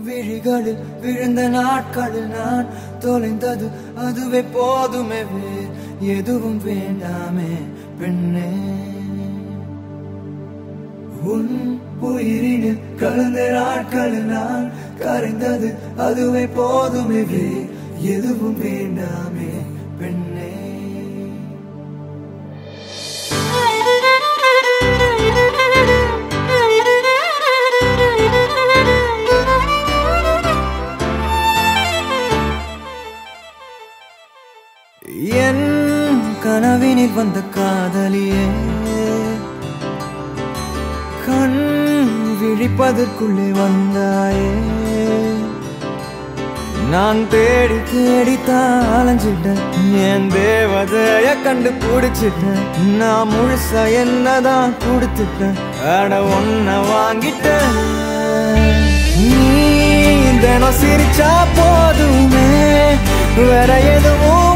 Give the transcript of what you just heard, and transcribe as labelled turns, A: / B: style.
A: விழிகளில் விழுந்த நாட்களில் நான் தொலைந்தது அதுவே போதுமே, எதுவும் வேண்டாமே பெண்ணே. உன் உயிரினில் கலந்த நாட்களில் நான் கரைந்தது அதுவே போதுமே, எதுவும் வேண்டாமே பெண்ணே. என் கனவினில் வந்த காதலியே, கண் விழிப்பதற்குள்ளே வந்தாயே. நான் தேடி தேடித்தான் அலைஞ்சிட்டேன், என் தேவதைய கண்டு பிடிச்சிட்டேன். நான் முழுசா என்னதான் கொடுத்துட்டேன், அட ஒன்ன வாங்கிட்டேன். நீ தினம் சிரிச்சா போதுமே, வேற எதுவும்